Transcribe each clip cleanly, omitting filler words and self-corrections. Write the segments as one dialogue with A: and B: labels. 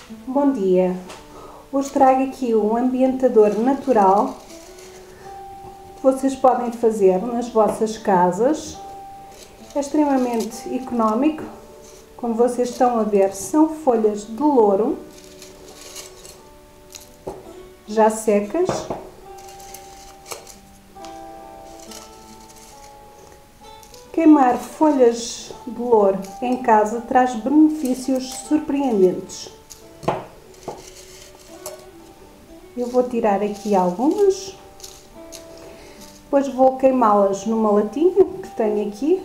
A: Bom dia! Hoje trago aqui um ambientador natural que vocês podem fazer nas vossas casas. É extremamente económico. Como vocês estão a ver, são folhas de louro já secas. Queimar folhas de louro em casa traz benefícios surpreendentes. Eu vou tirar aqui algumas, depois vou queimá-las numa latinha que tenho aqui.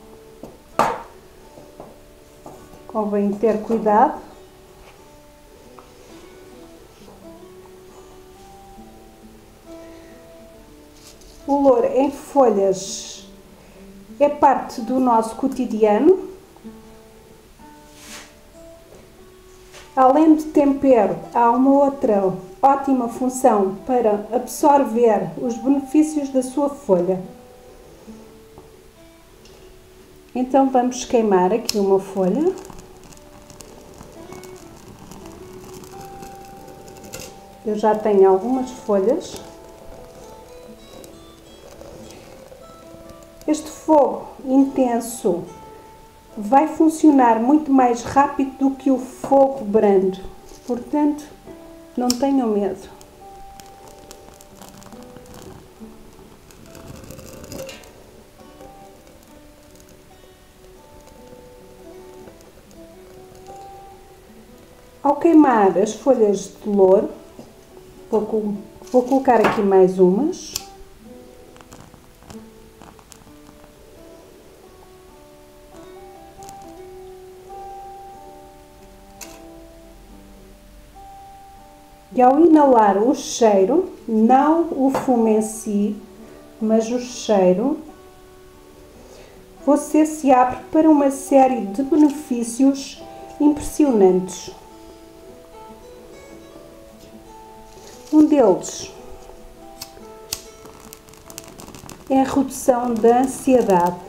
A: Convém ter cuidado. O louro em folhas é parte do nosso cotidiano. Além de tempero, há uma outra ótima função para absorver os benefícios da sua folha. Então vamos queimar aqui uma folha. Eu já tenho algumas folhas. Este fogo intenso vai funcionar muito mais rápido do que o fogo brando, portanto, não tenham medo. Ao queimar as folhas de louro, vou colocar aqui mais umas. E ao inalar o cheiro, não o fumo em si, mas o cheiro, você se abre para uma série de benefícios impressionantes. Um deles é a redução da ansiedade.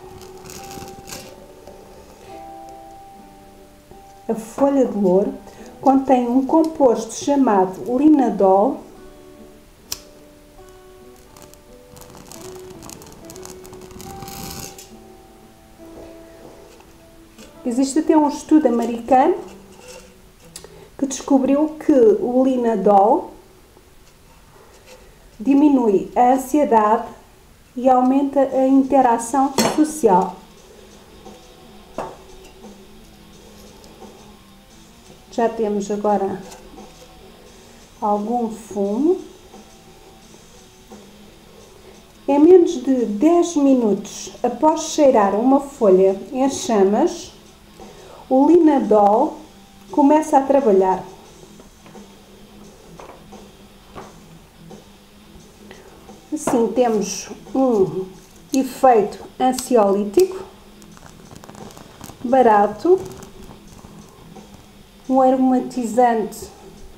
A: A folha de louro contém um composto chamado linadol, existe até um estudo americano que descobriu que o linadol diminui a ansiedade e aumenta a interação social. Já temos agora algum fumo. Em menos de 10 minutos após cheirar uma folha em chamas, o linadol começa a trabalhar. Assim temos um efeito ansiolítico, barato, um aromatizante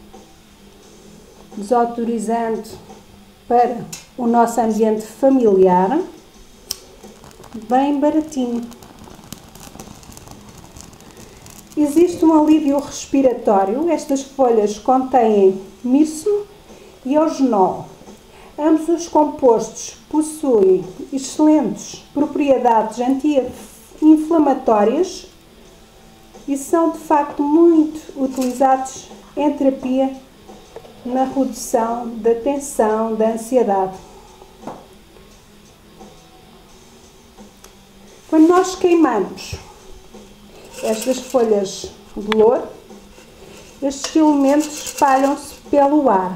A: desodorizante para o nosso ambiente familiar, bem baratinho. Existe um alívio respiratório. Estas folhas contêm mirso e eugenol. Ambos os compostos possuem excelentes propriedades anti-inflamatórias e são de facto muito utilizados em terapia na redução da tensão, da ansiedade. Quando nós queimamos estas folhas de louro, estes elementos espalham-se pelo ar.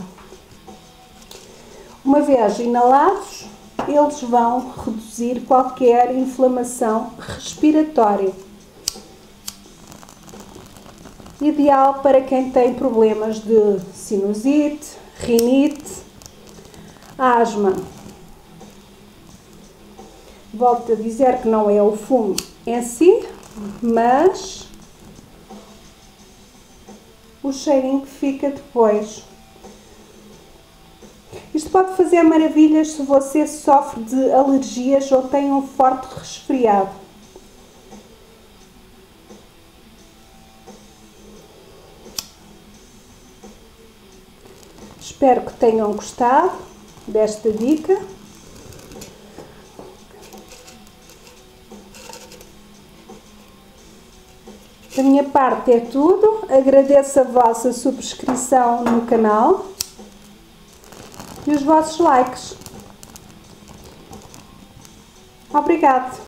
A: Uma vez inalados, eles vão reduzir qualquer inflamação respiratória. Ideal para quem tem problemas de sinusite, rinite, asma. Volto a dizer que não é o fumo em si, mas o cheirinho que fica depois. Isto pode fazer maravilhas se você sofre de alergias ou tem um forte resfriado. Espero que tenham gostado desta dica. Da minha parte é tudo. Agradeço a vossa subscrição no canal e os vossos likes. Obrigado!